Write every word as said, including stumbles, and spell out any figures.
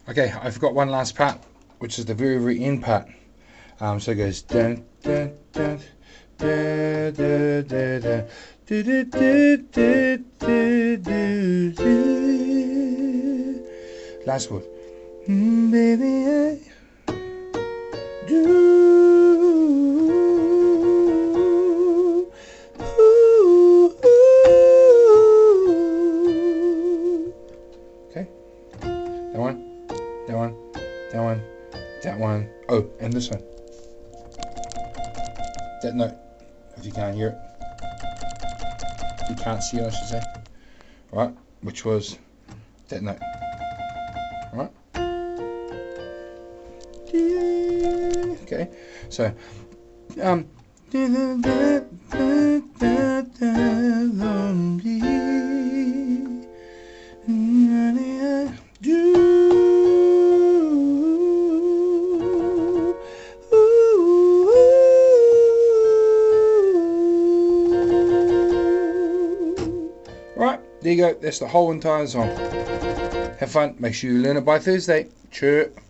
Okay, I forgot one last part, which is the very, very end part. Um, so it goes dun dun dun da da da da do do do do do do do. Last word. Mm, baby, I do. Okay, that one, that one, that one, that one. Oh, and this one. That note, if you can't hear it, you can't see it, I should say. Right, which was that note. Right. Okay, so um. Right, there you go. That's the whole entire song. Have fun. Make sure you learn it by Thursday. Cheers.